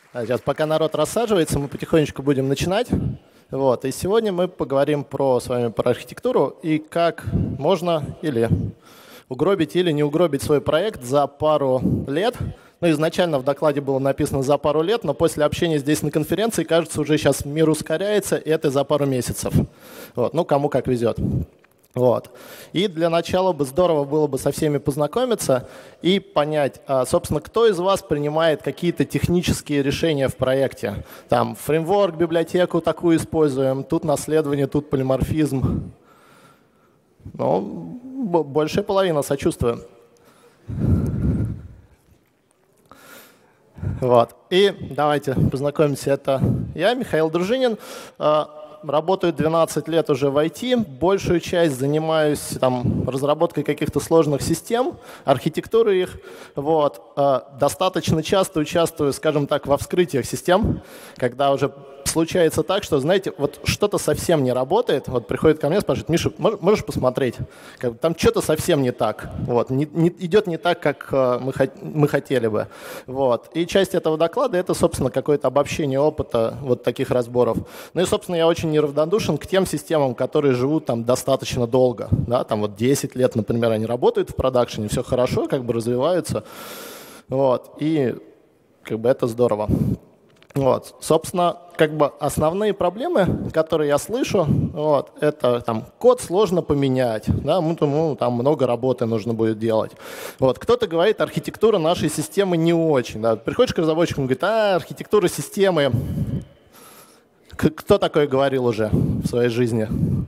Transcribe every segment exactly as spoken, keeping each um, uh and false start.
А сейчас, пока народ рассаживается, мы потихонечку будем начинать. Вот. И сегодня мы поговорим про, с вами про архитектуру и как можно или угробить, или не угробить свой проект за пару лет. Ну, изначально в докладе было написано за пару лет, но после общения здесь на конференции, кажется, уже сейчас мир ускоряется, и это за пару месяцев. Вот. Ну, кому как везет. Вот. И для начала бы здорово было бы со всеми познакомиться и понять, собственно, кто из вас принимает какие-то технические решения в проекте. Там фреймворк, библиотеку такую используем, тут наследование, тут полиморфизм. Ну, большая половина, сочувствую. Вот. И давайте познакомимся. Это я, Михаил Дружинин. Работаю двенадцать лет уже в ай ти, большую часть занимаюсь там, разработкой каких-то сложных систем, архитектурой их. Вот. Достаточно часто участвую, скажем так, во вскрытиях систем, когда уже случается так, что, знаете, вот что-то совсем не работает, вот приходит ко мне, спрашивает: Миша, можешь посмотреть? Как бы, там что-то совсем не так, вот, не, не, идет не так, как э, мы, мы хотели бы. Вот. И часть этого доклада — это, собственно, какое-то обобщение опыта вот таких разборов. Ну и, собственно, я очень неравнодушен к тем системам, которые живут там достаточно долго. Да? Там вот десять лет, например, они работают в продакшене, все хорошо, как бы развиваются. Вот. И как бы это здорово. Вот. Собственно, как бы основные проблемы, которые я слышу, вот, это там код сложно поменять, да, ну, ну, там много работы нужно будет делать. Вот. Кто-то говорит, архитектура нашей системы не очень. Да. Приходишь к разработчикам и говорит: а, архитектура системы. Кто такое говорил уже в своей жизни?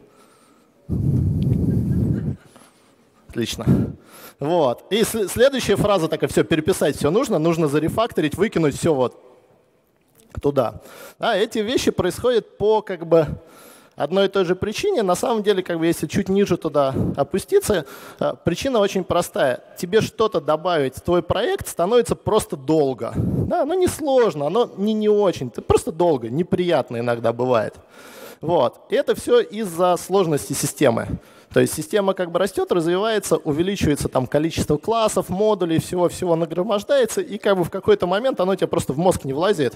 Отлично. Вот. И следующая фраза такая: все, переписать все нужно, нужно зарефакторить, выкинуть все вот туда. Да, эти вещи происходят по как бы одной и той же причине. На самом деле, как бы, если чуть ниже туда опуститься, причина очень простая. Тебе что-то добавить в твой проект становится просто долго. Да, оно не сложно, оно не, не очень. Это просто долго, неприятно иногда бывает. Вот. И это все из-за сложности системы. То есть система как бы растет, развивается, увеличивается там количество классов, модулей, всего-всего нагромождается, и как бы в какой-то момент оно у тебя просто в мозг не влазит.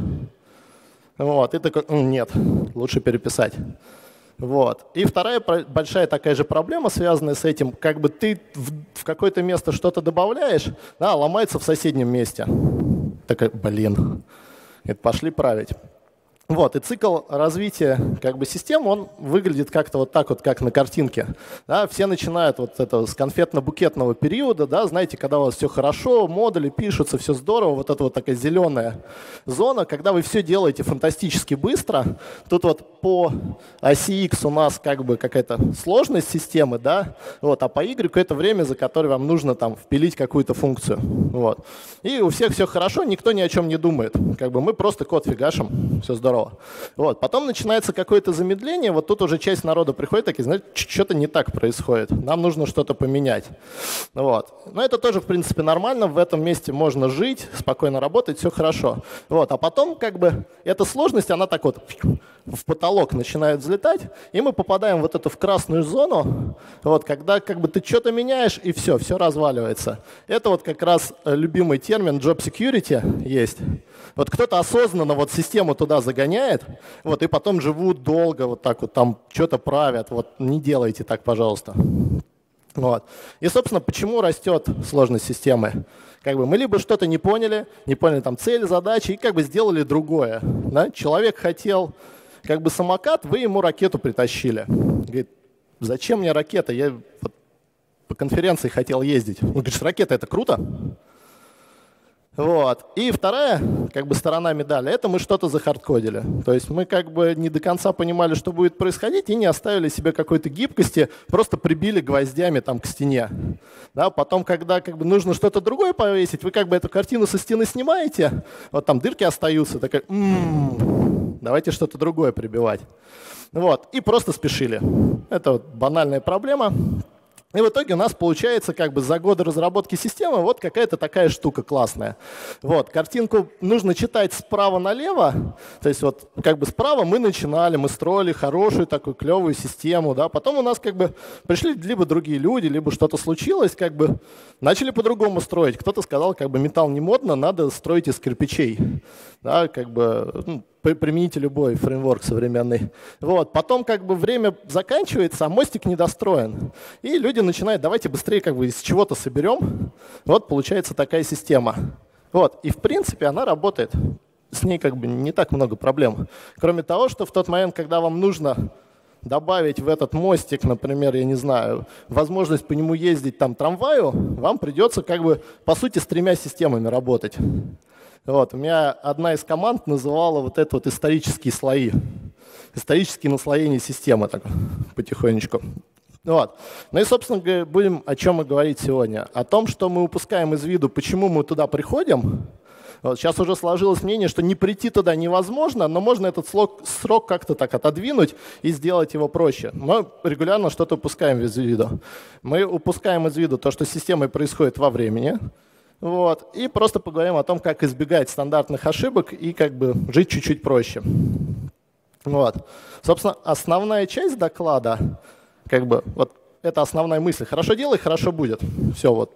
Вот. И такой: нет, лучше переписать. Вот. И вторая большая такая же проблема, связанная с этим, как бы ты в, в какое-то место что-то добавляешь, да, ломается в соседнем месте. Такая: блин, это пошли править. Вот, и цикл развития как бы систем, он выглядит как-то вот так вот, как на картинке. Да, все начинают вот это с конфетно-букетного периода, да, знаете, когда у вас все хорошо, модули пишутся, все здорово, вот это вот такая зеленая зона, когда вы все делаете фантастически быстро. Тут вот по оси X у нас как бы какая-то сложность системы, да, вот, а по Y это время, за которое вам нужно там впилить какую-то функцию. Вот. И у всех все хорошо, никто ни о чем не думает. Как бы мы просто код фигашим, все здорово. Вот. Потом начинается какое-то замедление, вот тут уже часть народа приходит, такие: знаете, что-то не так происходит, нам нужно что-то поменять. Вот. Но это тоже, в принципе, нормально, в этом месте можно жить, спокойно работать, все хорошо. Вот. А потом как бы эта сложность, она так вот в потолок начинает взлетать, и мы попадаем вот эту в красную зону, вот, когда как бы ты что-то меняешь, и все, все разваливается. Это вот как раз любимый термин job security есть. Вот кто-то осознанно вот систему туда загоняет, вот, и потом живут долго, вот так вот там что-то правят. Вот, не делайте так, пожалуйста. Вот. И, собственно, почему растет сложность системы? Как бы мы либо что-то не поняли, не поняли там цель, задачи, и как бы сделали другое. Да? Человек хотел как бы самокат, вы ему ракету притащили. Говорит: зачем мне ракета? Я вот по конференции хотел ездить. Он говорит: ракета — это круто. Вот. И вторая как бы сторона медали — это мы что-то захардкодили. То есть мы как бы не до конца понимали, что будет происходить, и не оставили себе какой-то гибкости, просто прибили гвоздями там к стене. Да, потом, когда как бы нужно что-то другое повесить, вы как бы эту картину со стены снимаете, вот там дырки остаются, такая: м-м, давайте что-то другое прибивать. Вот. И просто спешили. Это вот банальная проблема. И в итоге у нас получается как бы за годы разработки системы вот какая-то такая штука классная. Вот, картинку нужно читать справа налево, то есть вот как бы справа мы начинали, мы строили хорошую такую клевую систему, да, потом у нас как бы пришли либо другие люди, либо что-то случилось, как бы начали по-другому строить. Кто-то сказал, как бы металл не модно, надо строить из кирпичей, да, как бы, ну, примените любой фреймворк современный. Вот. Потом как бы время заканчивается, а мостик недостроен. И люди начинают, давайте быстрее как бы из чего-то соберем. Вот получается такая система. Вот. И в принципе она работает. С ней как бы не так много проблем. Кроме того, что в тот момент, когда вам нужно добавить в этот мостик, например, я не знаю, возможность по нему ездить там трамваю, вам придется как бы по сути с тремя системами работать. Вот, у меня одна из команд называла вот это вот исторические слои. Исторические наслоения системы, так, потихонечку. Вот. Ну и, собственно, будем о чем мы говорить сегодня. О том, что мы упускаем из виду, почему мы туда приходим. Вот, сейчас уже сложилось мнение, что не прийти туда невозможно, но можно этот срок, срок как-то так отодвинуть и сделать его проще. Мы регулярно что-то упускаем из виду. Мы упускаем из виду то, что с системой происходит во времени. Вот. И просто поговорим о том, как избегать стандартных ошибок и как бы жить чуть-чуть проще. Вот. Собственно, основная часть доклада, как бы, вот это основная мысль. Хорошо делай, хорошо будет. Все вот.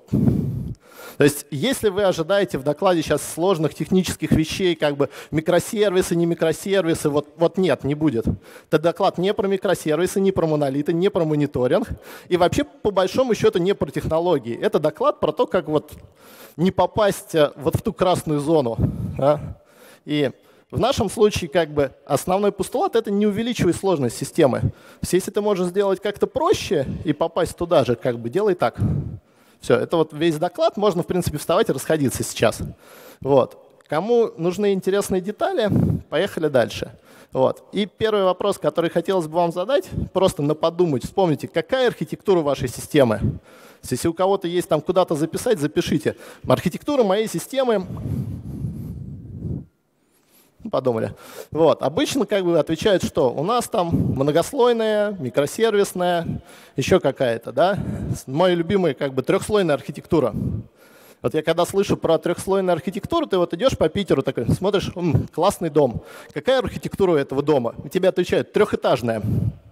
То есть, если вы ожидаете в докладе сейчас сложных технических вещей, как бы микросервисы, не микросервисы, вот, вот нет, не будет. Это доклад не про микросервисы, не про монолиты, не про мониторинг. И вообще, по большому счету, не про технологии. Это доклад про то, как вот не попасть вот в ту красную зону. Да? И в нашем случае как бы основной постулат — это не увеличивай сложность системы. То есть, если ты можешь сделать как-то проще и попасть туда же, как бы делай так. Все, это вот весь доклад, можно в принципе вставать и расходиться сейчас. Вот. Кому нужны интересные детали, поехали дальше. Вот. И первый вопрос, который хотелось бы вам задать, просто на подумать, вспомните, какая архитектура вашей системы. Если у кого-то есть там куда-то записать, запишите. Архитектура моей системы, подумали. Вот. Обычно как бы отвечают, что у нас там многослойная, микросервисная, еще какая-то. Да? Моя любимая как бы трехслойная архитектура. Вот я когда слышу про трехслойную архитектуру, ты вот идешь по Питеру, такой, смотришь, м, классный дом. Какая архитектура у этого дома? И тебе отвечают, трехэтажная.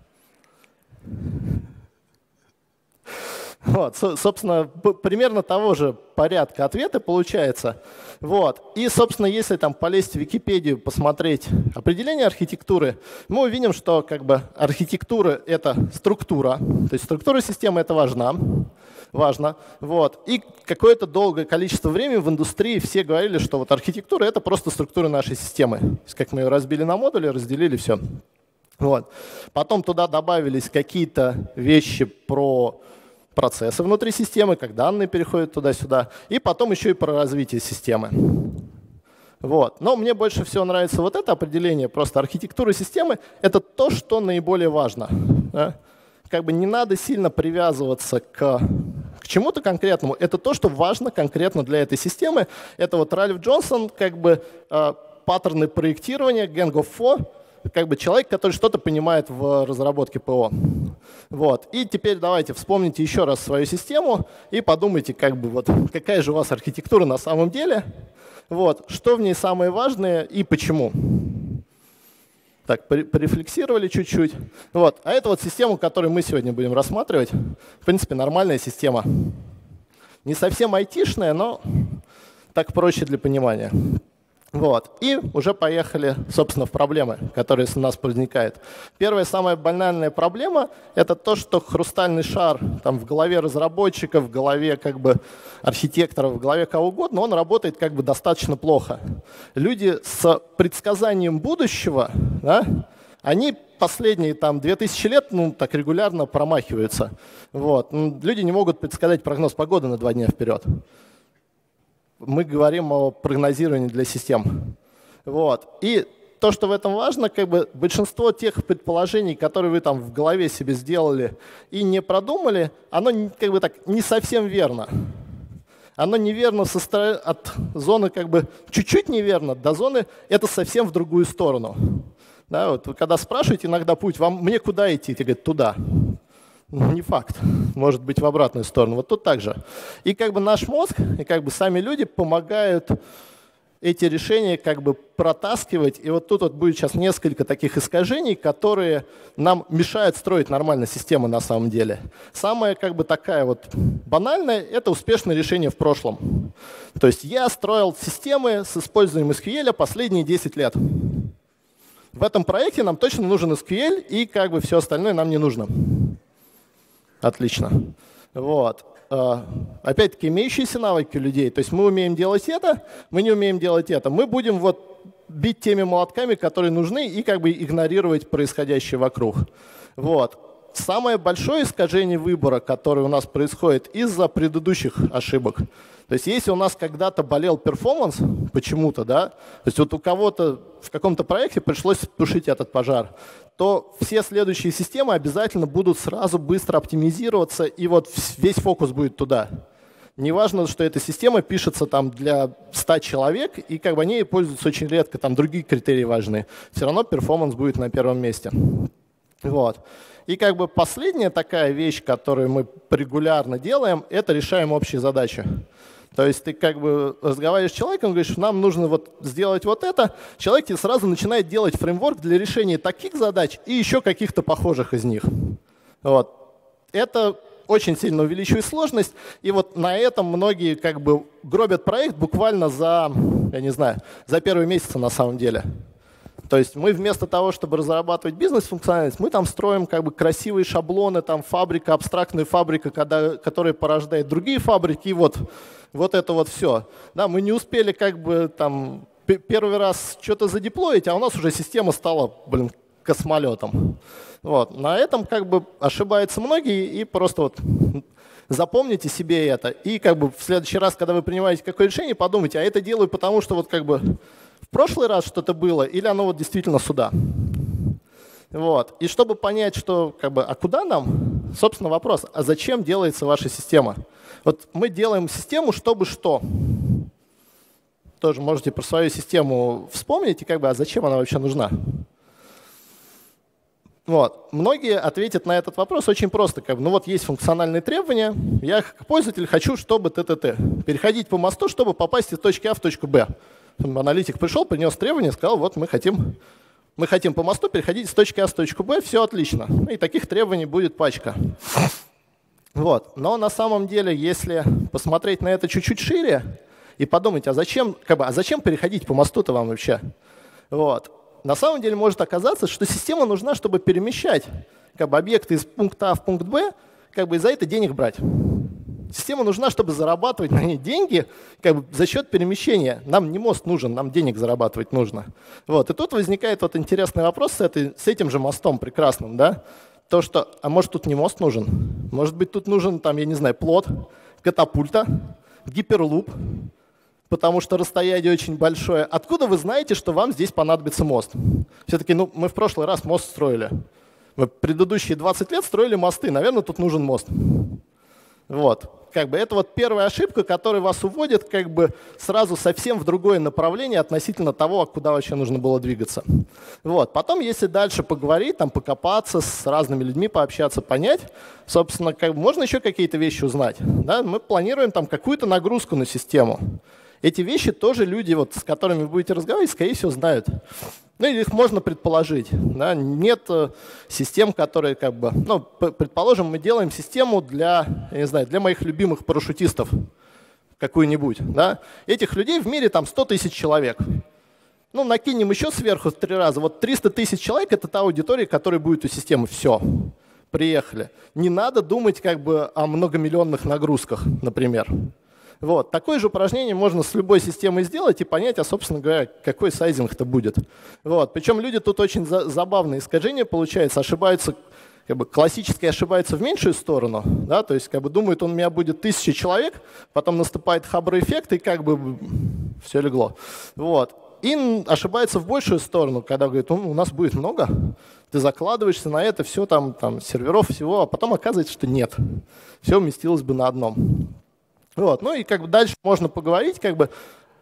Вот, собственно, примерно того же порядка ответы получается. Вот. И, собственно, если там полезть в Википедию, посмотреть определение архитектуры, мы увидим, что как бы архитектура — это структура, то есть структура системы — это важна. Важно. Вот. И какое-то долгое количество времени в индустрии все говорили, что вот архитектура — это просто структура нашей системы. То есть как мы ее разбили на модули, разделили, все. Вот. Потом туда добавились какие-то вещи про процессы внутри системы, как данные переходят туда-сюда, и потом еще и про развитие системы. Вот. Но мне больше всего нравится вот это определение, просто архитектура системы — это то, что наиболее важно. Да? Как бы не надо сильно привязываться к, к чему-то конкретному, это то, что важно конкретно для этой системы. Это вот Ральф Джонсон, как бы э, паттерны проектирования, Gang of Four, как бы человек, который что-то понимает в разработке ПО. Вот. И теперь давайте вспомните еще раз свою систему и подумайте, как бы, вот, какая же у вас архитектура на самом деле, вот, что в ней самое важное и почему. Так, порефлексировали чуть-чуть. Вот. А это вот система, которую мы сегодня будем рассматривать. В принципе, нормальная система. Не совсем айтишная, но так проще для понимания. Вот. И уже поехали, собственно, в проблемы, которые у нас возникают. Первая, самая банальная проблема — это то, что хрустальный шар там, в голове разработчиков, в голове как бы, архитекторов, в голове кого угодно, он работает как бы достаточно плохо. Люди с предсказанием будущего, да, они последние там, две тысячи лет ну, так регулярно промахиваются. Вот. Люди не могут предсказать прогноз погоды на два дня вперед. Мы говорим о прогнозировании для систем. Вот. И то, что в этом важно, как бы большинство тех предположений, которые вы там в голове себе сделали и не продумали, оно как бы так не совсем верно. Оно неверно со стороны, от зоны как бы чуть-чуть неверно, до зоны это совсем в другую сторону. Да, вот вы когда спрашиваете иногда путь, вам, мне куда идти? Те говорят, туда. Не факт. может быть в обратную сторону. Вот тут также. И как бы наш мозг, и как бы сами люди помогают эти решения как бы протаскивать. И вот тут вот будет сейчас несколько таких искажений, которые нам мешают строить нормальную систему на самом деле. Самая как бы такая вот банальная – это успешное решение в прошлом. То есть я строил системы с использованием эс кью эль последние десять лет. В этом проекте нам точно нужен эс кью эль, и как бы все остальное нам не нужно. Отлично. Вот. Опять-таки, имеющиеся навыки у людей. То есть мы умеем делать это, мы не умеем делать это. Мы будем вот бить теми молотками, которые нужны, и как бы игнорировать происходящее вокруг. Вот. Самое большое искажение выбора, которое у нас происходит из-за предыдущих ошибок. То есть если у нас когда-то болел перформанс почему-то, да, то есть вот у кого-то в каком-то проекте пришлось тушить этот пожар, то все следующие системы обязательно будут сразу быстро оптимизироваться, и вот весь фокус будет туда. Неважно, что эта система пишется там для ста человек, и как бы они пользуются очень редко, там другие критерии важны. Все равно перформанс будет на первом месте. Вот. И как бы последняя такая вещь, которую мы регулярно делаем, это решаем общие задачи. То есть ты как бы разговариваешь с человеком, говоришь, нам нужно вот сделать вот это, человек тебе сразу начинает делать фреймворк для решения таких задач и еще каких-то похожих из них. Вот. Это очень сильно увеличивает сложность, и вот на этом многие как бы гробят проект буквально за, я не знаю, за первые месяцы на самом деле. То есть мы вместо того, чтобы разрабатывать бизнес-функциональность, мы там строим как бы красивые шаблоны, там фабрика, абстрактная фабрика, когда, которая порождает другие фабрики, и вот, вот это вот все. Да, мы не успели как бы там первый раз что-то задеплоить, а у нас уже система стала, блин, космолетом. Вот. На этом как бы ошибаются многие, и просто вот запомните себе это. И как бы в следующий раз, когда вы принимаете какое-то решение, подумайте, а это делаю потому, что вот как бы в прошлый раз что-то было, или оно вот действительно сюда. Вот. И чтобы понять, что, как бы, а куда нам, собственно, вопрос, а зачем делается ваша система? Вот мы делаем систему, чтобы что? Тоже можете про свою систему вспомнить, и как бы, а зачем она вообще нужна? Вот. Многие ответят на этот вопрос очень просто. Как бы, ну вот есть функциональные требования, я как пользователь хочу, чтобы т-т-т. Переходить по мосту, чтобы попасть из точки А в точку Б. Аналитик пришел, принес требования, сказал, вот мы хотим, мы хотим по мосту переходить с точки А в точку Б, все отлично. И таких требований будет пачка. Вот. Но на самом деле, если посмотреть на это чуть-чуть шире и подумать, а зачем, как бы, а зачем переходить по мосту-то вам вообще? Вот. На самом деле может оказаться, что система нужна, чтобы перемещать как бы, объекты из пункта А в пункт Б, как бы и за это денег брать. Система нужна, чтобы зарабатывать на ней деньги как бы, за счет перемещения. Нам не мост нужен, нам денег зарабатывать нужно. Вот. И тут возникает вот интересный вопрос с, этой, с этим же мостом прекрасным. Да? То, что, а может тут не мост нужен? Может быть тут нужен, там, я не знаю, плот, катапульта, гиперлуп, потому что расстояние очень большое. Откуда вы знаете, что вам здесь понадобится мост? Все-таки ну, мы в прошлый раз мост строили. Мы предыдущие двадцать лет строили мосты. Наверное, тут нужен мост. Вот. Как бы это вот первая ошибка, которая вас уводит как бы сразу совсем в другое направление относительно того, куда вообще нужно было двигаться. Вот. Потом, если дальше поговорить, там, покопаться, с разными людьми пообщаться, понять, собственно, как бы можно еще какие-то вещи узнать. Да? Мы планируем там какую-то нагрузку на систему. Эти вещи тоже люди, вот, с которыми вы будете разговаривать, скорее всего, знают. Ну, или их можно предположить. Да? Нет э, систем, которые, как бы, ну, предположим, мы делаем систему для, я не знаю, для моих любимых парашютистов какую-нибудь. Да? Этих людей в мире там сто тысяч человек. Ну, накинем еще сверху в три раза. Вот триста тысяч человек – это та аудитория, которая будет у системы. Все, приехали. Не надо думать как бы о многомиллионных нагрузках, например. Вот. Такое же упражнение можно с любой системой сделать и понять, а, собственно говоря, какой сайзинг это будет. Вот. Причем люди тут очень за забавные искажения получаются, ошибаются, как бы классически ошибаются в меньшую сторону, да, то есть как бы думают, он у меня будет тысяча человек, потом наступает хабр-эффект и как бы все легло. Вот. И ошибается в большую сторону, когда говорит, ну, у нас будет много, ты закладываешься на это, все там, там серверов, всего, а потом оказывается, что нет. Все уместилось бы на одном. Вот. Ну и как бы дальше можно поговорить, как бы,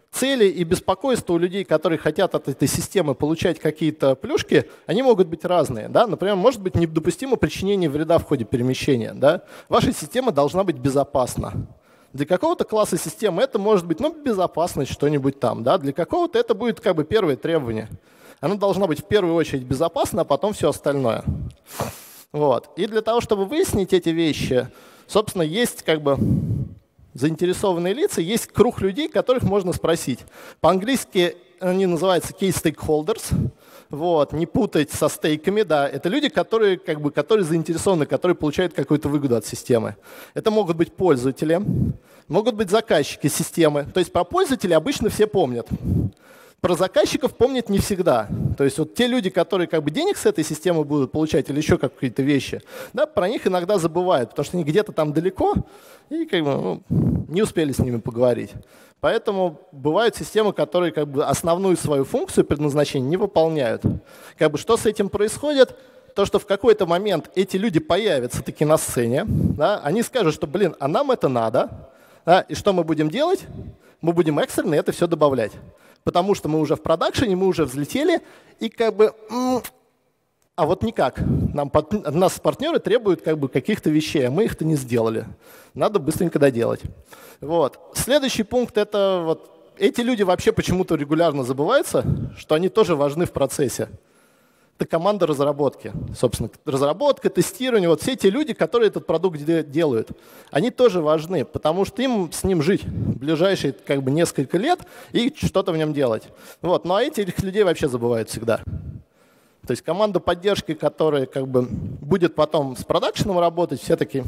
цели и беспокойства у людей, которые хотят от этой системы получать какие-то плюшки, они могут быть разные. Да? Например, может быть недопустимо причинение вреда в ходе перемещения. Да? Ваша система должна быть безопасна. Для какого-то класса системы это может быть ну, безопасность, что-нибудь там. Да? Для какого-то это будет как бы первое требование. Она должна быть в первую очередь безопасна, а потом все остальное. Вот. И для того, чтобы выяснить эти вещи, собственно, есть как бы заинтересованные лица, есть круг людей, которых можно спросить. По-английски они называются key stakeholders. Вот, не путать со стейками, да. Это люди, которые, как бы, которые заинтересованы, которые получают какую-то выгоду от системы. Это могут быть пользователи, могут быть заказчики системы. То есть про пользователей обычно все помнят. Про заказчиков помнят не всегда. То есть вот те люди, которые как бы денег с этой системы будут получать или еще какие-то вещи, да, про них иногда забывают, потому что они где-то там далеко и как бы, ну, не успели с ними поговорить. Поэтому бывают системы, которые как бы основную свою функцию предназначения не выполняют. Как бы, что с этим происходит? То, что в какой-то момент эти люди появятся таки на сцене, да, они скажут, что, блин, а нам это надо, да, и что мы будем делать? Мы будем экстренно это все добавлять. Потому что мы уже в продакшене, мы уже взлетели, и как бы, а вот никак. Нам, от нас партнеры требуют как бы каких-то вещей, а мы их-то не сделали. Надо быстренько доделать. Вот. Следующий пункт — это вот эти люди вообще почему-то регулярно забываются, что они тоже важны в процессе. Это команда разработки. Собственно, разработка, тестирование, вот все те люди, которые этот продукт делают, они тоже важны, потому что им с ним жить в ближайшие как бы, несколько лет и что-то в нем делать. Вот. Ну а этих людей вообще забывают всегда. То есть команда поддержки, которая как бы, будет потом с продакшеном работать, все таки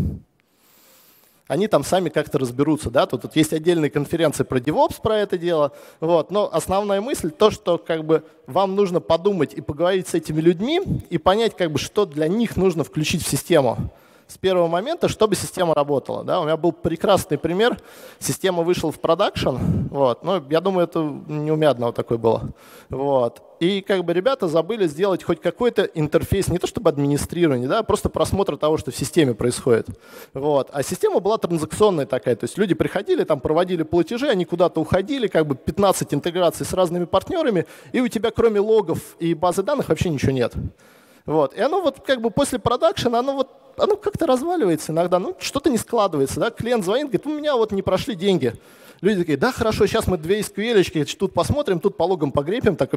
они там сами как-то разберутся. Да? Тут, тут есть отдельные конференции про DevOps, про это дело. Вот. Но основная мысль то, что как бы, вам нужно подумать и поговорить с этими людьми и понять, как бы, что для них нужно включить в систему с первого момента, чтобы система работала. Да? У меня был прекрасный пример. Система вышла в продакшн. Вот. Но я думаю, это не у меня одного такое было. Вот. И как бы ребята забыли сделать хоть какой-то интерфейс, не то чтобы администрирование, да, а просто просмотр того, что в системе происходит. Вот. А система была транзакционная такая, то есть люди приходили, там проводили платежи, они куда-то уходили, как бы пятнадцать интеграций с разными партнерами, и у тебя кроме логов и базы данных вообще ничего нет. Вот. И оно вот как бы после продакшена, оно вот оно как-то разваливается иногда, ну что-то не складывается, да, клиент звонит, говорит, у меня вот не прошли деньги. Люди такие, да, хорошо, сейчас мы две эс кью эль-очки тут посмотрим, тут по логам погребем. Так...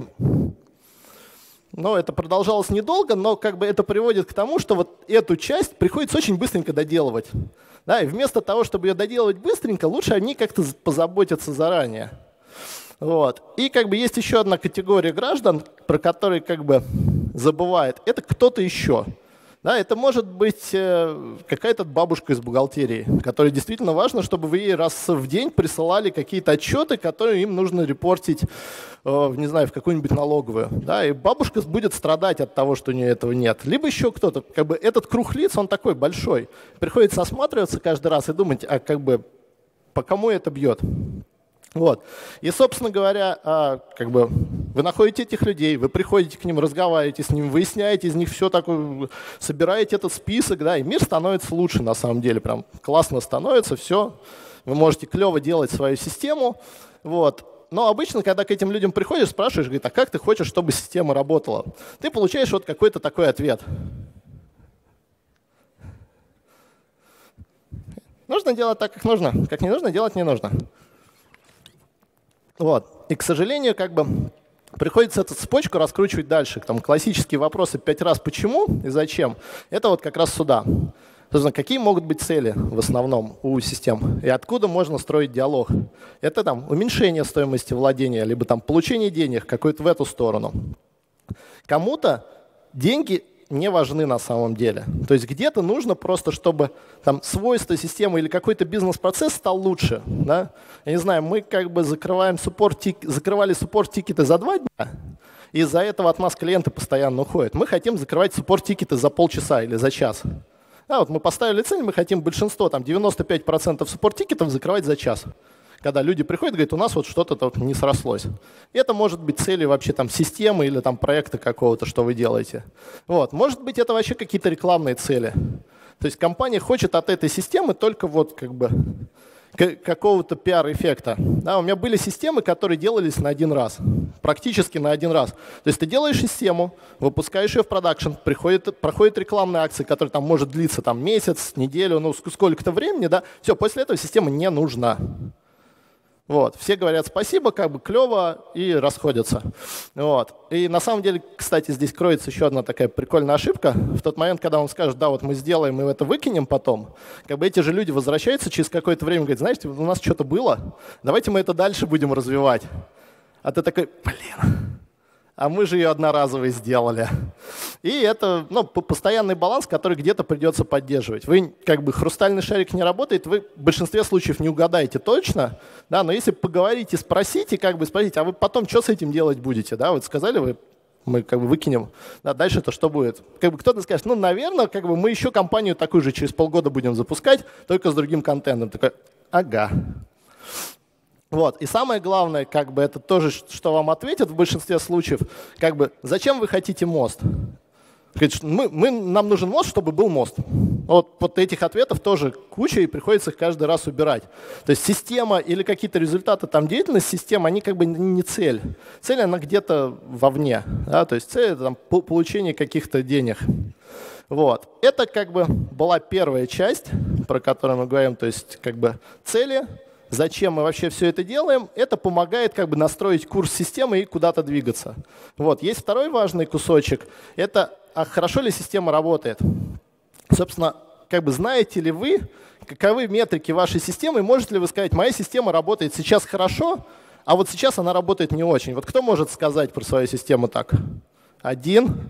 Но это продолжалось недолго, но как бы это приводит к тому, что вот эту часть приходится очень быстренько доделывать. Да, и вместо того, чтобы ее доделывать быстренько, лучше они как-то позаботятся заранее. Вот. И как бы есть еще одна категория граждан, про которые как бы забывают. Это кто-то еще. Да, это может быть какая-то бабушка из бухгалтерии, которой действительно важно, чтобы вы ей раз в день присылали какие-то отчеты, которые им нужно репортить, не знаю, в какую-нибудь налоговую. Да, и бабушка будет страдать от того, что у нее этого нет. Либо еще кто-то. Как бы этот круг лиц, он такой большой. Приходится осматриваться каждый раз и думать, а как бы по кому это бьет. Вот. И, собственно говоря, как бы вы находите этих людей, вы приходите к ним, разговариваете с ними, выясняете из них все такое, собираете этот список, да, и мир становится лучше на самом деле, прям классно становится, все. Вы можете клево делать свою систему. Вот. Но обычно, когда к этим людям приходишь, спрашиваешь, говорит, а как ты хочешь, чтобы система работала? Ты получаешь вот какой-то такой ответ. Нужно делать так, как нужно, как не нужно, делать не нужно. Вот. И, к сожалению, как бы приходится эту цепочку раскручивать дальше. Там классические вопросы пять раз почему и зачем. Это вот как раз сюда. Собственно, какие могут быть цели в основном у систем и откуда можно строить диалог? Это там уменьшение стоимости владения, либо там получение денег какой-то в эту сторону. Кому-то деньги не важны на самом деле. То есть где-то нужно просто, чтобы там свойства системы или какой-то бизнес-процесс стал лучше. Да? Я не знаю, мы как бы закрываем суппорт, закрывали суппорт-тикеты за два дня, и из-за этого от нас клиенты постоянно уходят. Мы хотим закрывать суппорт-тикеты за полчаса или за час. Да, вот мы поставили цель, мы хотим большинство, там девяносто пять процентов суппорт-тикетов закрывать за час. Когда люди приходят и говорят, у нас вот что-то тут не срослось. И это может быть целью вообще там системы или там проекта какого-то, что вы делаете. Вот. Может быть, это вообще какие-то рекламные цели. То есть компания хочет от этой системы только вот как бы какого-то пиар-эффекта. Да, у меня были системы, которые делались на один раз, практически на один раз. То есть ты делаешь систему, выпускаешь ее в продакшн, приходит, проходит рекламная акция, которая там может длиться там, месяц, неделю, ну сколько-то времени, да, все, после этого система не нужна. Вот. Все говорят спасибо, как бы клево, и расходятся. Вот. И на самом деле, кстати, здесь кроется еще одна такая прикольная ошибка. В тот момент, когда он скажет, да, вот мы сделаем, мы это выкинем потом, как бы эти же люди возвращаются через какое-то время и говорят, знаете, у нас что-то было, давайте мы это дальше будем развивать. А ты такой, блин, а мы же ее одноразово сделали. И это ну, постоянный баланс, который где-то придется поддерживать. Вы, как бы, хрустальный шарик не работает, вы в большинстве случаев не угадаете точно, да, но если поговорите, спросите, как бы спросите, а вы потом что с этим делать будете? Да? Вот сказали вы, мы как бы выкинем, да, дальше-то что будет? Как бы кто-то скажет, ну, наверное, как бы мы еще компанию такую же через полгода будем запускать, только с другим контентом. Такой, ага. Вот. И самое главное, как бы это тоже, что вам ответят в большинстве случаев, как бы, зачем вы хотите мост? Мы, мы, нам нужен мост, чтобы был мост. Вот, вот этих ответов тоже куча, и приходится их каждый раз убирать. То есть система или какие-то результаты там деятельности системы, они как бы не цель. Цель, она где-то вовне. Да? То есть цель — это там, получение каких-то денег. Вот. Это как бы была первая часть, про которую мы говорим, то есть как бы цели. Зачем мы вообще все это делаем? Это помогает как бы настроить курс системы и куда-то двигаться. Вот. Есть второй важный кусочек. Это а хорошо ли система работает. Собственно, как бы знаете ли вы, каковы метрики вашей системы, и можете ли вы сказать, моя система работает сейчас хорошо, а вот сейчас она работает не очень. Вот кто может сказать про свою систему так? Один.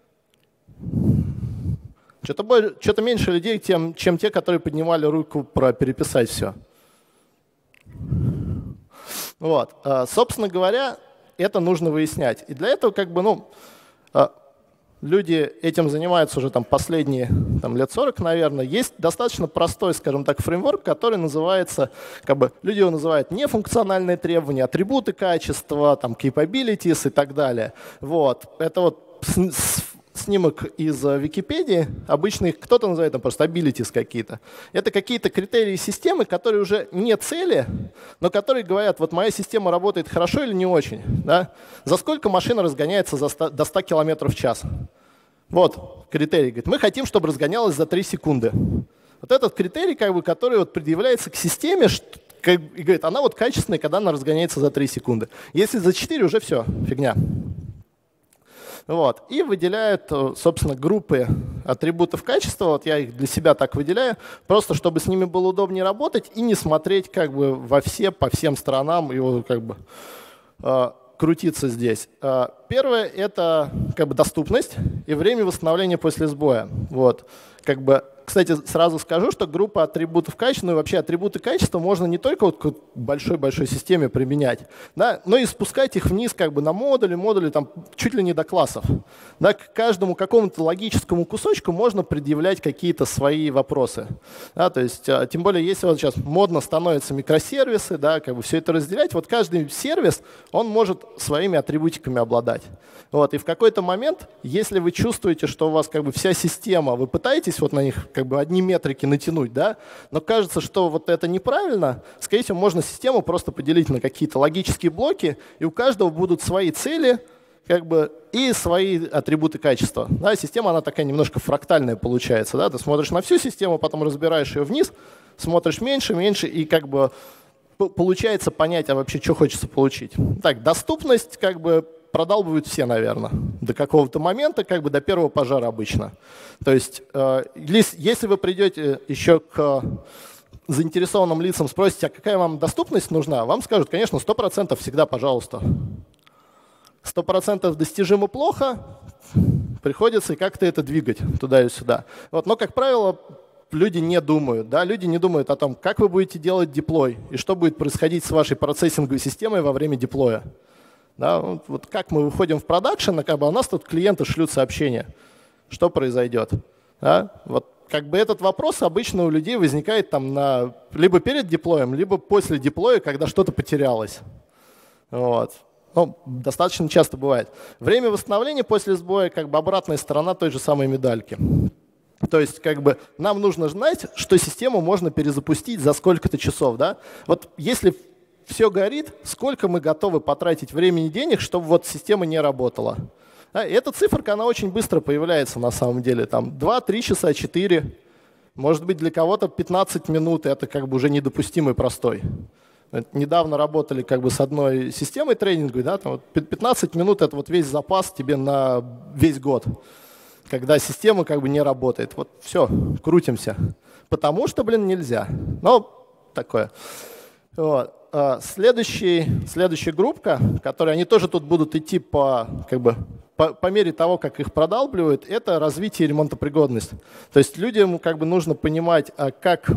Что-то, что-то меньше людей, тем, чем те, которые поднимали руку про переписать все. Вот. Собственно говоря, это нужно выяснять. И для этого как бы, ну, люди этим занимаются уже там, последние там, лет сорок, наверное. Есть достаточно простой, скажем так, фреймворк, который называется, как бы, люди его называют нефункциональные требования, атрибуты качества, там, capabilities и так далее. Вот. Это вот снимок из Википедии. Обычно их кто-то называет там, просто abilities какие-то. Это какие-то критерии системы, которые уже не цели, но которые говорят, вот моя система работает хорошо или не очень. Да? За сколько машина разгоняется за сто, до ста километров в час? Вот критерий. Говорит, мы хотим, чтобы разгонялась за три секунды. Вот этот критерий, как бы, который вот предъявляется к системе, что, как, и говорит, она вот качественная, когда она разгоняется за три секунды. Если за четыре, уже все, фигня. Вот. И выделяют, собственно, группы атрибутов качества. Вот я их для себя так выделяю, просто чтобы с ними было удобнее работать и не смотреть как бы во все, по всем сторонам и как бы э, крутиться здесь. Э, первое — это как бы доступность и время восстановления после сбоя. Вот. Как бы, кстати, сразу скажу, что группа атрибутов качества, ну и вообще атрибуты качества можно не только вот к большой-большой системе применять, да, но и спускать их вниз как бы на модули, модули там, чуть ли не до классов. Да, к каждому какому-то логическому кусочку можно предъявлять какие-то свои вопросы. Да, то есть, тем более, если вот сейчас модно становятся микросервисы, да, как бы все это разделять, вот каждый сервис, он может своими атрибутиками обладать. Вот, и в какой-то момент, если вы чувствуете, что у вас как бы вся система, вы пытаетесь вот на них как бы одни метрики натянуть, да, но кажется, что вот это неправильно, скорее всего, можно систему просто поделить на какие-то логические блоки, и у каждого будут свои цели как бы, и свои атрибуты качества. Да, система, она такая немножко фрактальная получается. Да, ты смотришь на всю систему, потом разбираешь ее вниз, смотришь меньше, меньше, и как бы получается понять, а вообще, что хочется получить. Так, доступность как бы продалбывают все, наверное, до какого-то момента, как бы до первого пожара обычно. То есть, э, если вы придете еще к заинтересованным лицам, спросите, а какая вам доступность нужна, вам скажут, конечно, сто процентов всегда, пожалуйста. сто процентов достижимо плохо, приходится и как-то это двигать туда и сюда. Вот, но, как правило, люди не думают. Да? Люди не думают о том, как вы будете делать деплой и что будет происходить с вашей процессинговой системой во время деплоя. Да, вот, вот как мы выходим в продакшн, как бы у нас тут клиенты шлют сообщения, что произойдет. Да? Вот, как бы этот вопрос обычно у людей возникает там на, либо перед деплоем, либо после деплоя, когда что-то потерялось. Вот. Ну, достаточно часто бывает. Время восстановления после сбоя, как бы обратная сторона той же самой медальки. То есть как бы нам нужно знать, что систему можно перезапустить за сколько-то часов. Да? Вот если все горит, сколько мы готовы потратить времени и денег, чтобы вот система не работала. Да? И эта циферка, она очень быстро появляется на самом деле. Там два-три часа, четыре. Может быть, для кого-то пятнадцать минут — это как бы уже недопустимый простой. Недавно работали как бы с одной системой тренинговой, да, там вот пятнадцать минут — это вот весь запас тебе на весь год, когда система как бы не работает. Вот все, крутимся. Потому что, блин, нельзя. Но такое. Вот. Следующий, следующая группка, которые они тоже тут будут идти по, как бы, по, по мере того, как их продалбливают, это развитие и ремонтопригодность. То есть людям как бы нужно понимать, как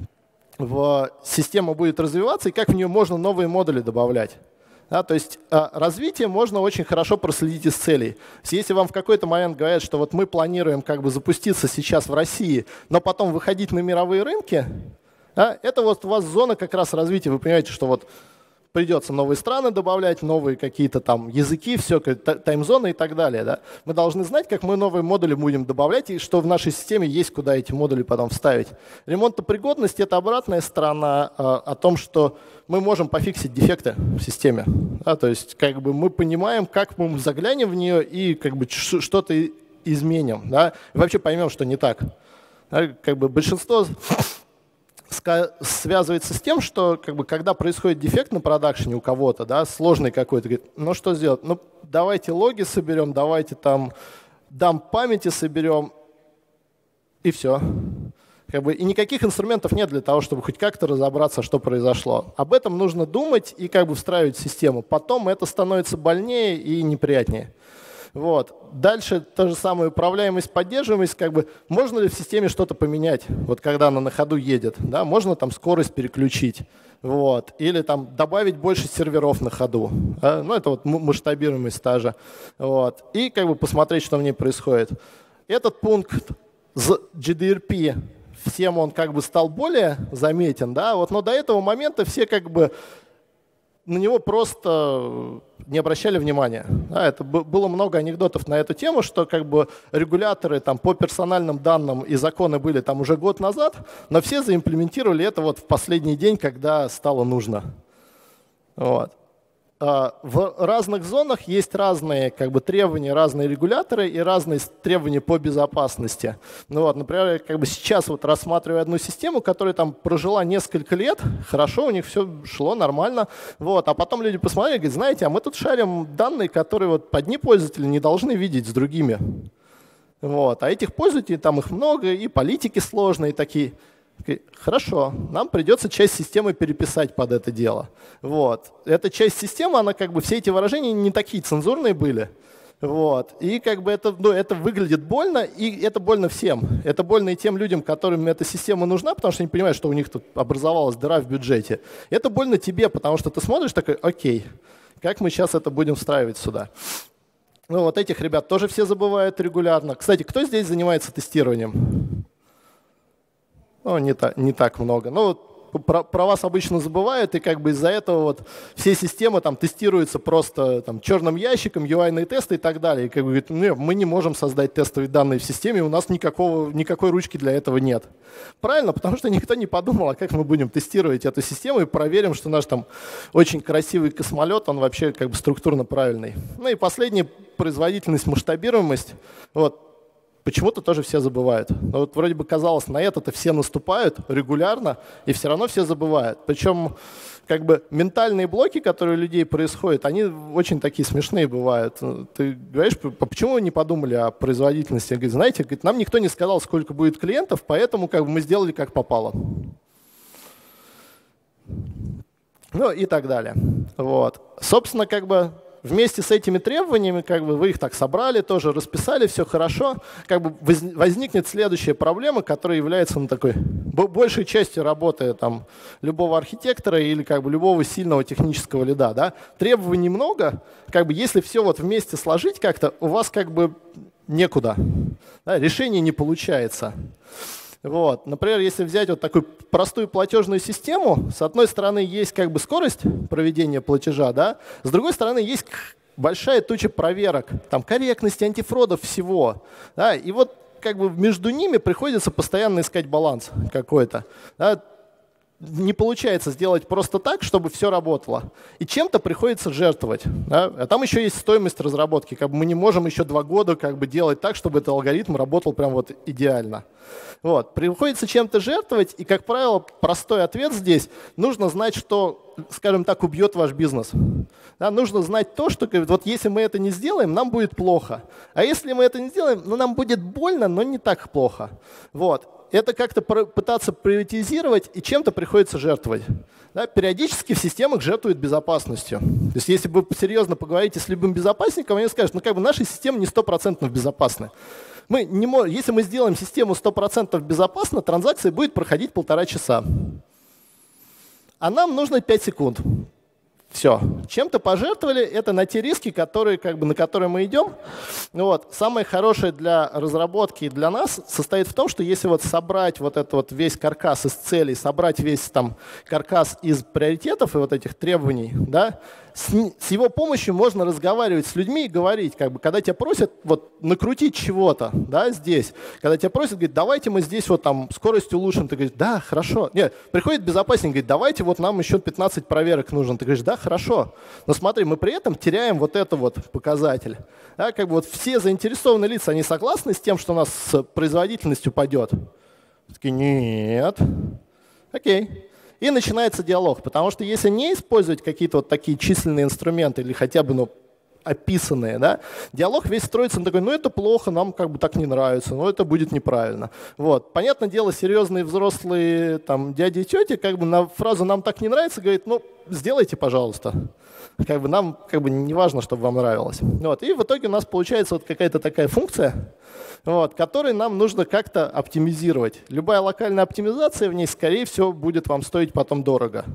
в система будет развиваться и как в нее можно новые модули добавлять. Да, то есть развитие можно очень хорошо проследить из целей. Если вам в какой-то момент говорят, что вот мы планируем как бы запуститься сейчас в России, но потом выходить на мировые рынки, да, это вот у вас зона как раз развития. Вы понимаете, что вот придется новые страны добавлять, новые какие-то там языки, все, таймзоны и так далее. Да. Мы должны знать, как мы новые модули будем добавлять и что в нашей системе есть, куда эти модули потом вставить. Ремонтопригодность — это обратная сторона а, о том, что мы можем пофиксить дефекты в системе. Да, то есть как бы мы понимаем, как мы заглянем в нее и как бы что-то изменим. Да, и вообще поймем, что не так. Да, как бы большинство связывается с тем, что как бы, когда происходит дефект на продакшене у кого-то, да, сложный какой-то, говорит, ну что сделать? Ну давайте логи соберем, давайте там дамп памяти соберем, и все. Как бы, и никаких инструментов нет для того, чтобы хоть как-то разобраться, что произошло. Об этом нужно думать и как бы встраивать в систему. Потом это становится больнее и неприятнее. Вот. Дальше та же самая управляемость, поддерживаемость. Как бы, можно ли в системе что-то поменять, вот когда она на ходу едет? Да? Можно там скорость переключить. Вот. Или там добавить больше серверов на ходу. Да? Ну, это вот масштабируемость стажа. Вот. И как бы посмотреть, что в ней происходит. Этот пункт с джи ди эр пи, всем он как бы стал более заметен. Да? Вот, но до этого момента все как бы на него просто не обращали внимания. Да, это было много анекдотов на эту тему, что как бы регуляторы там, по персональным данным и законы были там уже год назад, но все заимплементировали это вот в последний день, когда стало нужно. Вот. В разных зонах есть разные как бы, требования, разные регуляторы и разные требования по безопасности. Ну, вот, например, как бы сейчас вот рассматриваю одну систему, которая там прожила несколько лет, хорошо, у них все шло нормально. Вот, а потом люди посмотрели и говорят, знаете, а мы тут шарим данные, которые вот одни пользователи не должны видеть с другими. Вот, а этих пользователей там их много, и политики сложные такие. Хорошо, нам придется часть системы переписать под это дело. Вот. Эта часть системы, она как бы, все эти выражения не такие цензурные были. Вот. И как бы это, ну, это выглядит больно, и это больно всем. Это больно и тем людям, которым эта система нужна, потому что они понимают, что у них тут образовалась дыра в бюджете. Это больно тебе, потому что ты смотришь такой, окей, как мы сейчас это будем встраивать сюда? Ну, вот этих ребят тоже все забывают регулярно. Кстати, кто здесь занимается тестированием? Ну, не, та, не так много. Ну, вот про, про вас обычно забывают, и как бы из-за этого вот все системы там тестируются просто там, черным ящиком, ю ай-ные тесты и так далее. И как бы говорят, ну, мы не можем создать тестовые данные в системе, у нас никакого, никакой ручки для этого нет. Правильно, потому что никто не подумал, а как мы будем тестировать эту систему и проверим, что наш там очень красивый космолет, он вообще как бы структурно правильный. Ну и последний, производительность, масштабируемость. Вот. Почему-то тоже все забывают. Но вот вроде бы казалось, на это-то все наступают регулярно, и все равно все забывают. Причем как бы ментальные блоки, которые у людей происходят, они очень такие смешные бывают. Ты говоришь, почему вы не подумали о производительности? Говорит, знаете, говорит, нам никто не сказал, сколько будет клиентов, поэтому как бы мы сделали как попало. Ну и так далее. Вот. Собственно, как бы вместе с этими требованиями, как бы вы их так собрали, тоже расписали, все хорошо, как бы возникнет следующая проблема, которая является ну, такой большей частью работы там, любого архитектора или как бы любого сильного технического лида. Да? Требований много, как бы если все вот вместе сложить как-то, у вас как бы некуда, да? Решение не получается. Вот. Например, если взять вот такую простую платежную систему, с одной стороны есть как бы скорость проведения платежа, да? С другой стороны есть большая туча проверок, там корректности, антифродов, всего. Да? И вот как бы между ними приходится постоянно искать баланс какой-то. Да? Не получается сделать просто так, чтобы все работало. И чем-то приходится жертвовать. Да? А там еще есть стоимость разработки. Как бы мы не можем еще два года как бы делать так, чтобы этот алгоритм работал прям вот идеально. Вот. Приходится чем-то жертвовать, и, как правило, простой ответ здесь – нужно знать, что, скажем так, убьет ваш бизнес. Да, нужно знать то, что вот если мы это не сделаем, нам будет плохо. А если мы это не сделаем, ну, нам будет больно, но не так плохо. Вот. Это как-то пытаться приоритизировать, и чем-то приходится жертвовать. Да, периодически в системах жертвуют безопасностью. То есть если вы серьезно поговорите с любым безопасником, они скажут, ну как бы наши системы не сто процентов безопасны. Мы не можем, если мы сделаем систему сто процентов безопасно, транзакция будет проходить полтора часа. А нам нужно пять секунд. Все. Чем-то пожертвовали, это на те риски, которые, как бы, на которые мы идем. Вот. Самое хорошее для разработки и для нас состоит в том, что если вот собрать вот этот вот весь каркас из целей, собрать весь там каркас из приоритетов и вот этих требований, да, с, с его помощью можно разговаривать с людьми и говорить, как бы, когда тебя просят вот, накрутить чего-то, да, здесь, когда тебя просят, говорит, давайте мы здесь вот там скорость улучшим, ты говоришь, да, хорошо. Нет, приходит безопасник, говорит, давайте вот нам еще пятнадцать проверок нужно, ты говоришь, да, хорошо. Но смотри, мы при этом теряем вот это вот показатель. Да, как бы вот все заинтересованные лица, они согласны с тем, что у нас производительность упадет? Такие, нет. Окей. И начинается диалог, потому что если не использовать какие-то вот такие численные инструменты или хотя бы ну, описанные, да, диалог весь строится на такой, ну это плохо, нам как бы так не нравится, ну это будет неправильно. Вот. Понятное дело, серьезные взрослые там, дяди и тети как бы на фразу «нам так не нравится» говорят, ну сделайте, пожалуйста. Как бы нам как бы не важно, чтобы вам нравилось. Вот. И в итоге у нас получается вот какая-то такая функция, вот, которую нам нужно как-то оптимизировать. Любая локальная оптимизация в ней, скорее всего, будет вам стоить потом дорого.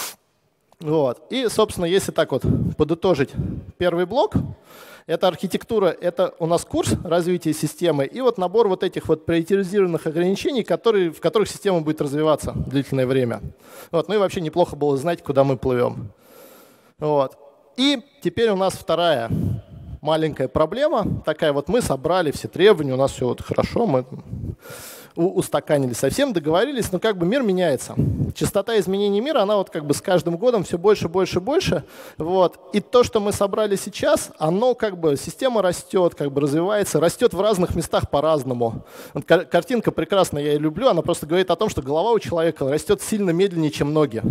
Вот. И, собственно, если так вот подытожить первый блок, это архитектура, это у нас курс развития системы и вот набор вот этих вот приоритизированных ограничений, которые, в которых система будет развиваться длительное время. Вот. Ну и вообще неплохо было знать, куда мы плывем. Вот. И теперь у нас вторая маленькая проблема. Такая вот мы собрали все требования, у нас все вот хорошо, мы устаканили совсем, договорились, но как бы мир меняется. Частота изменений мира, она вот как бы с каждым годом все больше, больше, больше. Вот. И то, что мы собрали сейчас, оно как бы, система растет, как бы развивается, растет в разных местах по-разному. Вот картинка прекрасная, я ее люблю, она просто говорит о том, что голова у человека растет сильно медленнее, чем ноги.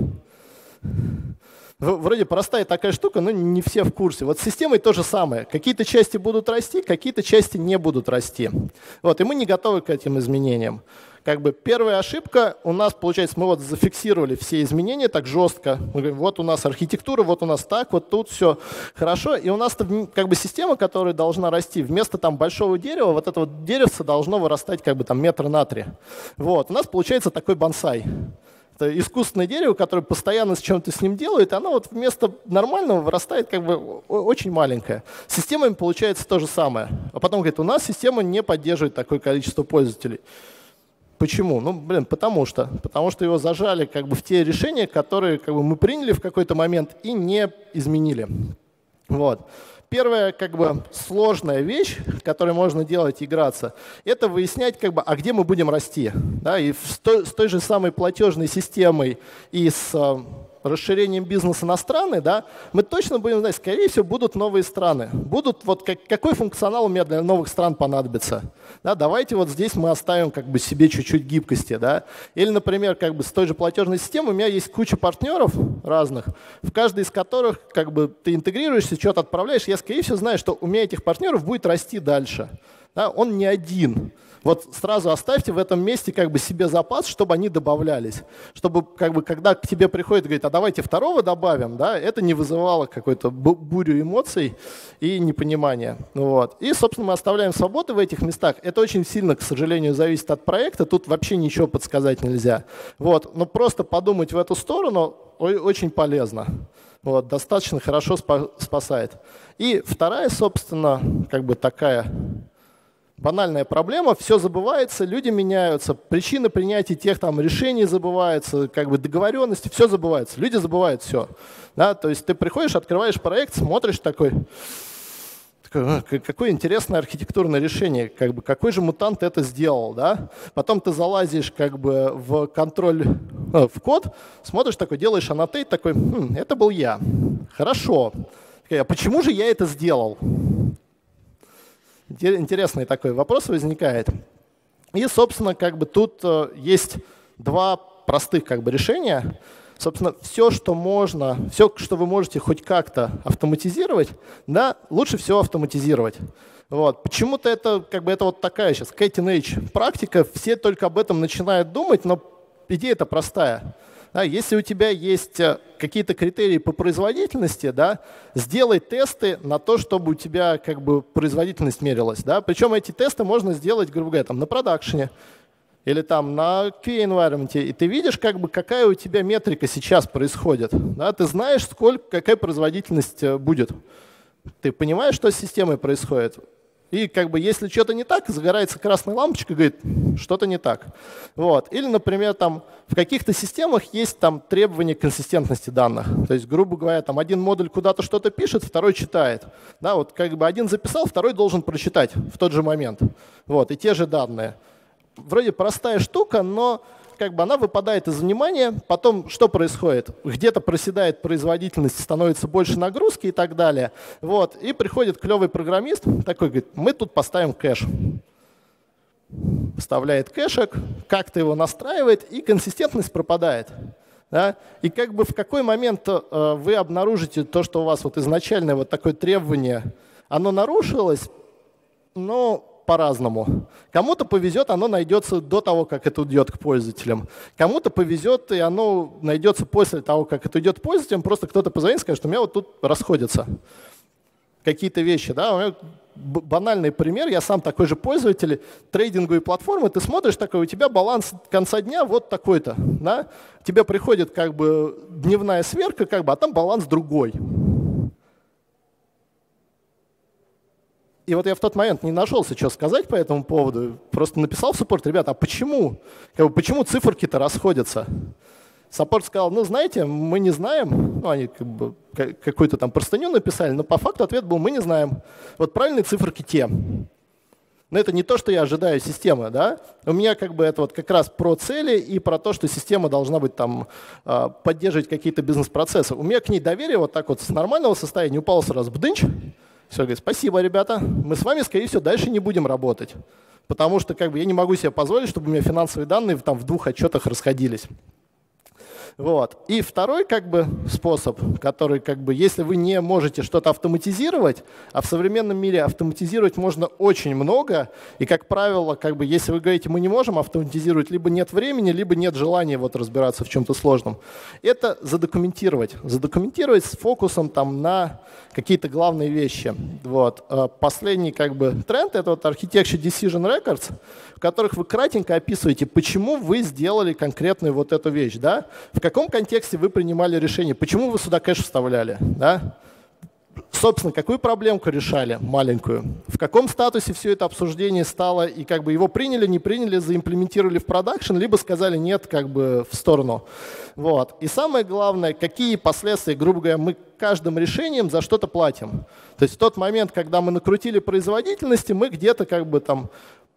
Вроде простая такая штука, но не все в курсе. Вот с системой то же самое. Какие-то части будут расти, какие-то части не будут расти. Вот, и мы не готовы к этим изменениям. Как бы первая ошибка у нас, получается, мы вот зафиксировали все изменения так жестко. Мы говорим, вот у нас архитектура, вот у нас так, вот тут все хорошо. И у нас как бы система, которая должна расти, вместо там большого дерева, вот это вот деревце должно вырастать как бы там метра на три. Вот, у нас получается такой бонсай. Это искусственное дерево, которое постоянно с чем-то с ним делают, оно вот вместо нормального вырастает как бы очень маленькое. С системами получается то же самое. А потом говорит, у нас система не поддерживает такое количество пользователей. Почему? Ну, блин, потому что. Потому что его зажали как бы в те решения, которые как бы мы приняли в какой-то момент и не изменили. Вот. Первая как бы сложная вещь, которой можно делать, играться, это выяснять, как бы, а где мы будем расти. Да? И с той, с той же самой платежной системой и с э, расширением бизнеса на страны, да, мы точно будем знать, скорее всего, будут новые страны. Будут, вот как, какой функционал у меня для новых стран понадобится. Да? Давайте вот здесь мы оставим как бы, себе чуть-чуть гибкости. Да? Или, например, как бы, с той же платежной системой у меня есть куча партнеров разных, в каждой из которых как бы, ты интегрируешься, что-то отправляешь. Я, скорее всего, знаю, что у меня этих партнеров будет расти дальше. Да? Он не один. Вот сразу оставьте в этом месте как бы себе запас, чтобы они добавлялись. Чтобы как бы, когда к тебе приходит и говорит, а давайте второго добавим, да, это не вызывало какой-то бурю эмоций и непонимания. Вот. И, собственно, мы оставляем свободу в этих местах. Это очень сильно, к сожалению, зависит от проекта. Тут вообще ничего подсказать нельзя. Вот. Но просто подумать в эту сторону очень полезно. Вот. Достаточно хорошо спасает. И вторая, собственно, как бы такая... банальная проблема, все забывается, люди меняются, причины принятия тех там решений забываются, как бы договоренности, все забывается, люди забывают все. Да? То есть ты приходишь, открываешь проект, смотришь такой, Какое интересное архитектурное решение, как бы, какой же мутант это сделал, да? Потом ты залазишь как бы в контроль, в код, смотришь такой, делаешь аннотейт, такой, хм, это был я. Хорошо. А почему же я это сделал? Интересный такой вопрос возникает. И, собственно, как бы тут есть два простых как бы решения. Собственно, все, что можно, все, что вы можете хоть как-то автоматизировать, да, лучше всего автоматизировать. Вот. Почему-то это, как бы, это вот такая сейчас cutting-edge практика, все только об этом начинают думать, но идея-то простая. Да, если у тебя есть какие-то критерии по производительности, да, сделай тесты на то, чтобы у тебя как бы производительность мерилась. Да. Причем эти тесты можно сделать, грубо говоря, там, на продакшене, или там на кью эй-environment, и ты видишь, как бы, какая у тебя метрика сейчас происходит. Да? Ты знаешь, сколько, какая производительность будет. Ты понимаешь, что с системой происходит. И как бы, если что-то не так, загорается красная лампочка, говорит, что-то не так. Вот. Или, например, там, в каких-то системах есть там, требования к консистентности данных. То есть, грубо говоря, там, один модуль куда-то что-то пишет, второй читает. Да, вот, как бы, один записал, второй должен прочитать в тот же момент. Вот, и те же данные. Вроде простая штука, но как бы она выпадает из внимания. Потом что происходит? Где-то проседает производительность, становится больше нагрузки и так далее. Вот. И приходит клевый программист, такой говорит, мы тут поставим кэш. Вставляет кэшек, как-то его настраивает, и консистентность пропадает. Да? И как бы в какой момент э, вы обнаружите то, что у вас вот изначальное вот такое требование, оно нарушилось, но по-разному. Кому-то повезет, оно найдется до того, как это идет к пользователям. Кому-то повезет, и оно найдется после того, как это идет к пользователям. Просто кто-то позвонит и скажет, что у меня вот тут расходятся какие-то вещи. Да? У меня банальный пример, я сам такой же пользователь трейдинговой платформы. Ты смотришь такой, у тебя баланс конца дня вот такой-то. Да? Тебе приходит как бы дневная сверка, как бы, а там баланс другой. И вот я в тот момент не нашелся, что сказать по этому поводу. Просто написал в саппорт, ребята, а почему? Как бы, почему циферки-то расходятся? Саппорт сказал, ну знаете, мы не знаем. Ну, они как бы какую-то там простыню написали, но по факту ответ был, мы не знаем. Вот правильные циферки те. Но это не то, что я ожидаю системы. Да? У меня как бы это вот как раз про цели и про то, что система должна быть там, поддерживать какие-то бизнес-процессы. У меня к ней доверие вот так вот с нормального состояния упало сразу бдынч. Все, говорит, спасибо, ребята, мы с вами, скорее всего, дальше не будем работать. Потому что как бы, я не могу себе позволить, чтобы у меня финансовые данные там, в двух отчетах расходились. Вот. И второй как бы, способ, который, как бы, если вы не можете что-то автоматизировать, а в современном мире автоматизировать можно очень много, и, как правило, как бы, если вы говорите, мы не можем автоматизировать, либо нет времени, либо нет желания вот, разбираться в чем-то сложном, это задокументировать. Задокументировать с фокусом там, на какие-то главные вещи. Вот. Последний как бы, тренд — это вот Architecture Decision Records, в которых вы кратенько описываете, почему вы сделали конкретную вот эту вещь. Да? В каком контексте вы принимали решение, почему вы сюда кэш вставляли. Да? Собственно, какую проблемку решали маленькую, в каком статусе все это обсуждение стало, и как бы его приняли, не приняли, заимплементировали в продакшн, либо сказали нет, как бы в сторону. Вот. И самое главное, какие последствия, грубо говоря, мы каждым решением за что-то платим. То есть в тот момент, когда мы накрутили производительности, мы где-то как бы там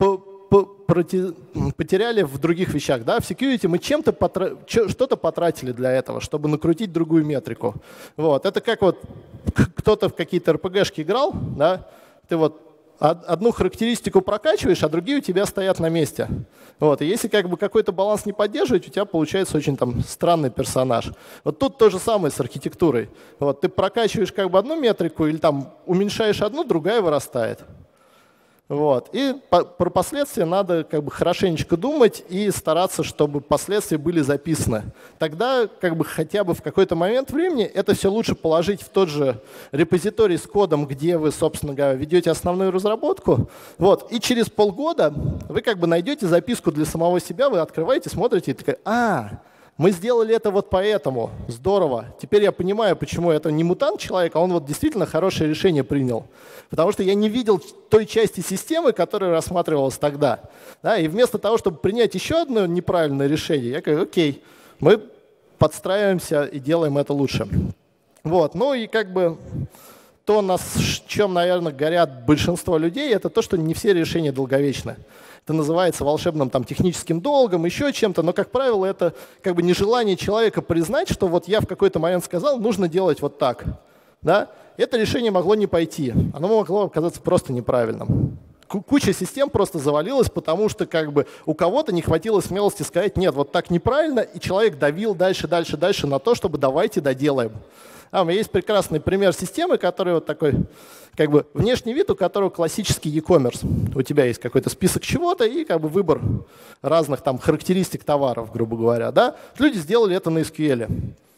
потеряли в других вещах. Да? В security мы чем-то потра... что-то потратили для этого, чтобы накрутить другую метрику. Вот. Это как вот кто-то в какие-то эр пи гэшки играл, да? Ты вот одну характеристику прокачиваешь, а другие у тебя стоят на месте. Вот. И если как бы какой-то баланс не поддерживать, у тебя получается очень там странный персонаж. Вот тут то же самое с архитектурой. Вот. Ты прокачиваешь как бы одну метрику или там уменьшаешь одну, другая вырастает. Вот. И по, про последствия надо как бы хорошенечко думать и стараться, чтобы последствия были записаны. Тогда как бы хотя бы в какой-то момент времени это все лучше положить в тот же репозиторий с кодом, где вы, собственно говоря, ведете основную разработку. Вот. И через полгода вы как бы найдете записку для самого себя, вы открываете, смотрите и такая, а, мы сделали это вот поэтому. Здорово. Теперь я понимаю, почему это не мутант человек, а он вот действительно хорошее решение принял. Потому что я не видел той части системы, которая рассматривалась тогда. Да, и вместо того, чтобы принять еще одно неправильное решение, я говорю, окей, мы подстраиваемся и делаем это лучше. Вот. Ну и как бы то, на чем, наверное, горят большинство людей, это то, что не все решения долговечны. Это называется волшебным там, техническим долгом, еще чем-то, но, как правило, это как бы нежелание человека признать, что вот я в какой-то момент сказал, нужно делать вот так. Да? Это решение могло не пойти, оно могло оказаться просто неправильным. Куча систем просто завалилась, потому что как бы у кого-то не хватило смелости сказать, нет, вот так неправильно, и человек давил дальше, дальше, дальше на то, чтобы давайте доделаем. А, у меня есть прекрасный пример системы, которая вот такой, как бы внешний вид, у которого классический e-commerce. У тебя есть какой-то список чего-то и как бы выбор разных там характеристик товаров, грубо говоря. Да? Люди сделали это на эс кью эль.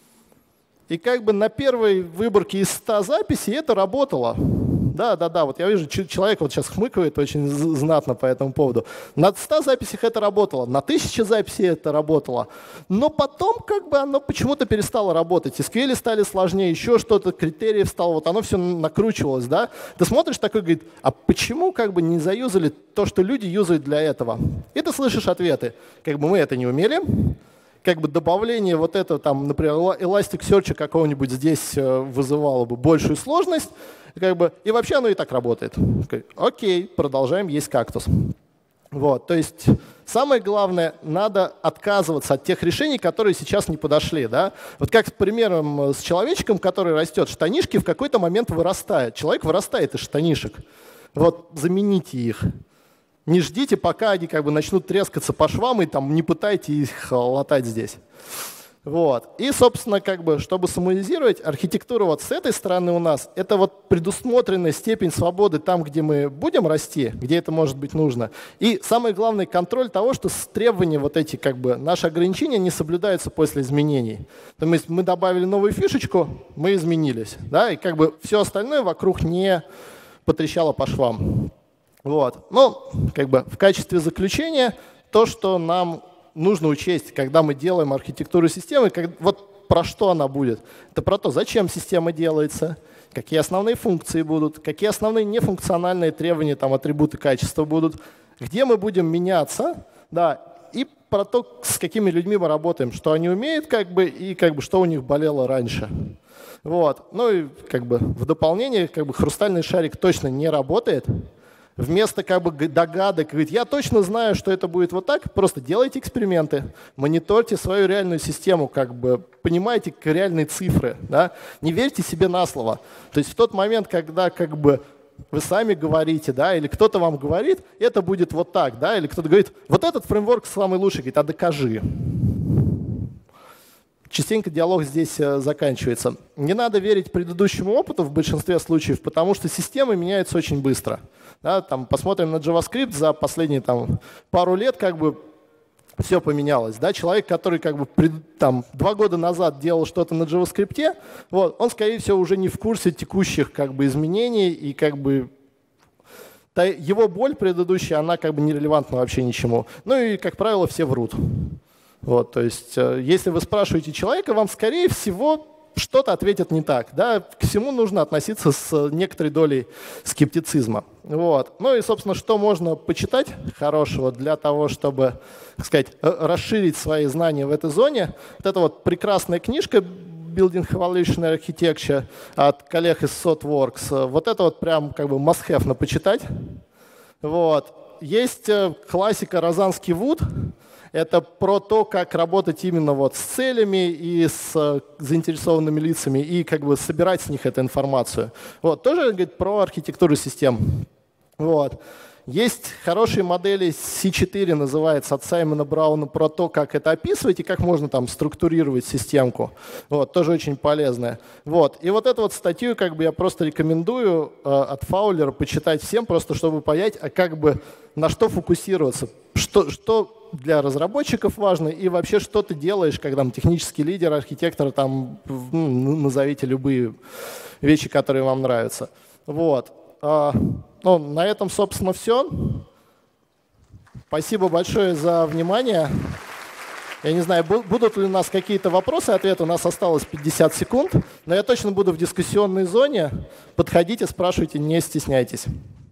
И как бы на первой выборке из ста записей это работало. Да, да, да, вот я вижу, человек вот сейчас хмыкает очень знатно по этому поводу. На ста записях это работало, на тысяче записей это работало. Но потом как бы оно почему-то перестало работать. эс кью эль стали сложнее, еще что-то, критериев стало, вот оно все накручивалось, да. Ты смотришь такой, говорит, а почему как бы не заюзали то, что люди юзают для этого? И ты слышишь ответы. Как бы мы это не умели. Как бы добавление вот этого, там, например, Elasticsearch какого-нибудь здесь вызывало бы большую сложность, как бы, и вообще оно и так работает. Окей, продолжаем есть кактус. Вот, то есть самое главное, надо отказываться от тех решений, которые сейчас не подошли. Да? Вот как с примером с человечком, который растет, штанишки в какой-то момент вырастают. Человек вырастает из штанишек. Вот замените их. Не ждите, пока они как бы начнут трескаться по швам, и там не пытайтесь их латать здесь. Вот. И, собственно, как бы, чтобы самоизировать, архитектура вот с этой стороны у нас — это вот предусмотренная степень свободы там, где мы будем расти, где это может быть нужно. И самое главное — контроль того, что требования вот эти, как бы, наши ограничения не соблюдаются после изменений. То есть мы добавили новую фишечку, мы изменились. Да? И как бы все остальное вокруг не потрещало по швам. Вот. Ну, как бы в качестве заключения то, что нам нужно учесть, когда мы делаем архитектуру системы, как, вот про что она будет. Это про то, зачем система делается, какие основные функции будут, какие основные нефункциональные требования, там, атрибуты качества будут, где мы будем меняться, да, и про то, с какими людьми мы работаем, что они умеют, как бы, и как бы, что у них болело раньше. Вот. Ну и как бы, в дополнение, как бы, хрустальный шарик точно не работает. Вместо как бы догадок, говорит, я точно знаю, что это будет вот так, просто делайте эксперименты, мониторьте свою реальную систему, как бы понимайте реальные цифры, да? Не верьте себе на слово. То есть в тот момент, когда как бы вы сами говорите, да, или кто-то вам говорит, это будет вот так, да, или кто-то говорит, вот этот фреймворк самый лучший, говорит, а докажи. Частенько диалог здесь заканчивается. Не надо верить предыдущему опыту в большинстве случаев, потому что системы меняются очень быстро. Да, там, посмотрим на JavaScript, за последние там, пару лет как бы все поменялось. Да? Человек, который как бы, пред, там, два года назад делал что-то на JavaScript, вот, он, скорее всего, уже не в курсе текущих как бы, изменений, и как бы, та, его боль предыдущая, она как бы нерелевантна вообще ничему. Ну и, как правило, все врут. Вот, то есть, если вы спрашиваете человека, вам, скорее всего, что-то ответят не так. Да? К всему нужно относиться с некоторой долей скептицизма. Вот. Ну и, собственно, что можно почитать хорошего для того, чтобы, так сказать, расширить свои знания в этой зоне. Вот это вот прекрасная книжка Building Evolutionary Architecture от коллег из SOTWORKS. Вот это вот прям как бы must-have на почитать. Вот. Есть классика Розанский Вуд. Это про то, как работать именно вот с целями и с заинтересованными лицами, и как бы собирать с них эту информацию. Вот. Тоже говорит про архитектуру систем. Вот. Есть хорошие модели си четыре, называется, от Саймона Брауна, про то, как это описывать и как можно там структурировать системку. Вот. Тоже очень полезная. Вот. И вот эту вот статью как бы я просто рекомендую э, от Фаулера почитать всем, просто чтобы понять, а как бы на что фокусироваться, что, что для разработчиков важно и вообще что ты делаешь, когда там, технический лидер, архитектор, там, ну, назовите любые вещи, которые вам нравятся. Вот. А, ну, на этом, собственно, все. Спасибо большое за внимание. Я не знаю, будут ли у нас какие-то вопросы, ответы. У нас осталось пятьдесят секунд, но я точно буду в дискуссионной зоне. Подходите, спрашивайте, не стесняйтесь.